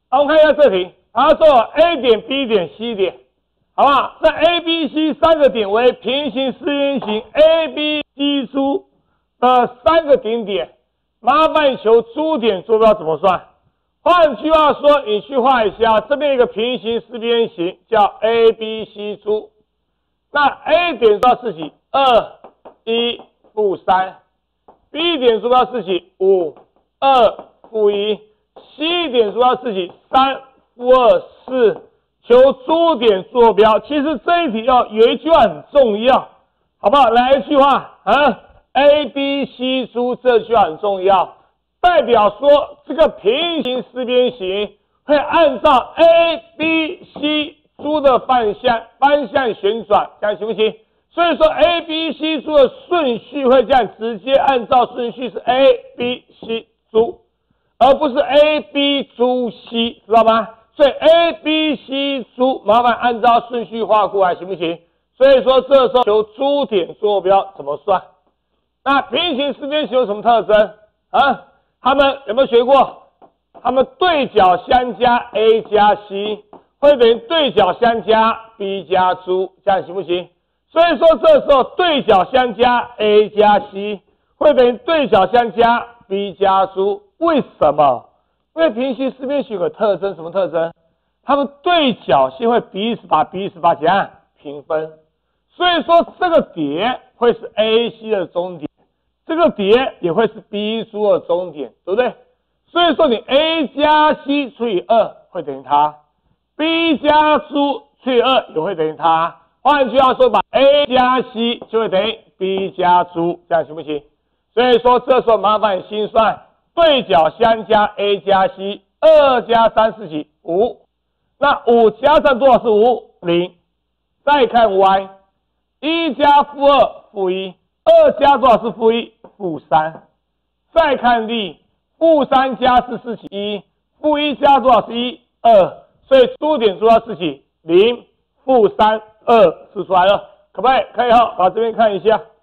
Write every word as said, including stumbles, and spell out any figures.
好，我们看一下这题，他说 A 点、B 点、C 点，好不好？那 A、B、C 三个点为平行四边形 A、B、C 珠的三个顶点，麻烦求珠点坐标怎么算？换句话说，你去画一下，这边有一个平行四边形叫 A、B、C 珠，那 A 点坐标是几？二、一、负三 ；B 点坐标是几？五、二、负一 ；C 点坐标是几？三、负二、四。求珠点坐标，其实这一题要有一句话很重要，好不好？来一句话啊 ，A、B、C 珠这句话很重要。代表说这个平行四边形会按照 A、B、C 珠的方向方向旋转，这样行不行？所以说 A、B、C 珠的顺序会这样，直接按照顺序是 A、B、C 珠，而不是 A、B 珠 C， 知道吗？所以 A、B、C 珠麻烦按照顺序画过来，行不行？所以说这时候求珠点坐标怎么算？那平行四边形有什么特征啊？他们有没有学过？他们对角相加 A 加 C 会等于对角相加 B 加珠，这样行不行？所以说这时候对角相加 A 加 C 会等于对角相加 B 加珠，为什么？因为平行四边形有个特征，什么特征？他们对角线会彼此把彼此把怎样平分，所以说这个点会是 A、C 的中点。这个点也会是 B 珠的中点，对不对？所以说你 A 加 C 除以二会等于它 ，B 加珠除以二也会等于它。换句话说，把 A 加 C 就会等于 B 加珠，这样行不行？所以说这时候麻烦你心算，对角相加 A 加 C， 二加三是几？五。那五加上多少是五？零。再看 Y， 一加负二负一。二加多少是负一？负三。再看 D， 负三加四是几？一。负一加多少是一？二。所以珠点坐标是几？零、负三、二，是出来了，可不可以？可以哈，把这边看一下。